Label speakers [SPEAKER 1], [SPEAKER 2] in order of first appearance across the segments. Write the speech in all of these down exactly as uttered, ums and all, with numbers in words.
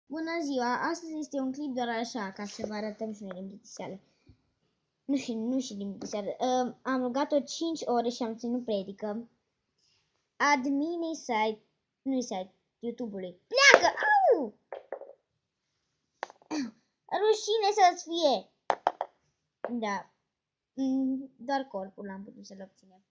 [SPEAKER 1] Bună ziua! Astăzi este un clip doar așa, ca să vă arătăm și noi din plictiseală. Nu și, nu și din plictiseală. Uh, am rugat-o cinci ore și am ținut predică. Adminii site, nu-i site, YouTube-ului. Pleacă! Au! Rușine să-ți fie! Da. Mm, doar corpul l-am putut să-l obținem.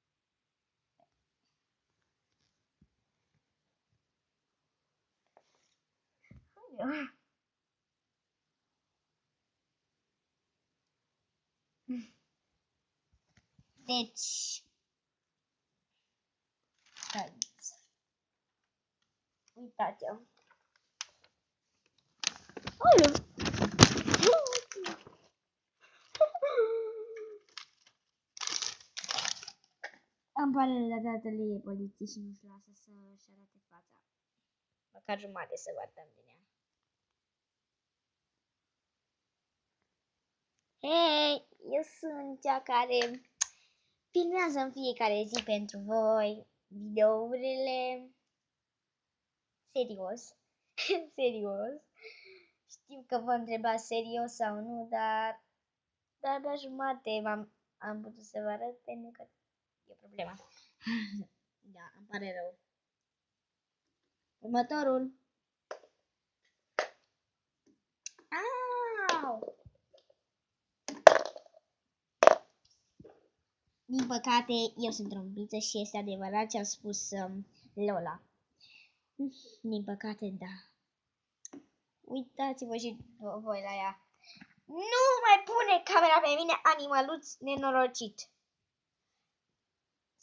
[SPEAKER 1] Deci, uitați-o. Olu! Îmi pare rău, dar tatăl e polițist și nu-și lasă să-și arate fața. Măcar jumate să vadă din ea. Hei, eu sunt cea care filmează în fiecare zi pentru voi videourile. Serios. Serios. Știu că vă întrebați serios sau nu, dar dar abia jumate am am putut să vă arăt pentru că e problema. Da, îmi pare rău. Următorul. Au! Din păcate, eu sunt trompiță și este adevărat ce a spus um, Lola. Din păcate, da. Uitați-vă și voi la ea. Nu mai pune camera pe mine, animăluț nenorocit.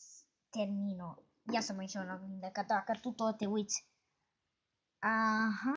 [SPEAKER 1] Termino. Ia să mă uit și în oglindă, că dacă tu tot te uiți. Aha.